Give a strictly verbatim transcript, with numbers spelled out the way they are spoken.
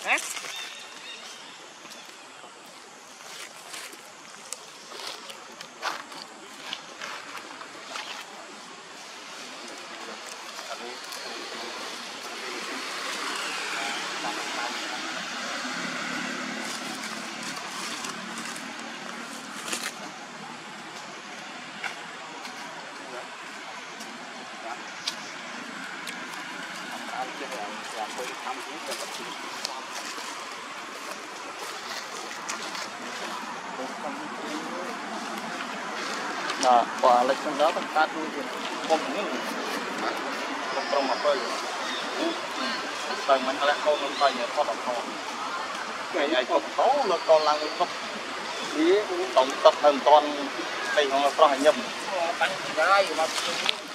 Nah, quả lịch trong đó còn cắt luôn kìa. Không những không trong mà phơi. Tầng mình là không phải nhờ thoát độc thôi. Cái này không tố là còn là người không. Đi tổng tập hơn toàn đây không là phải nhầm. Bánh gai mà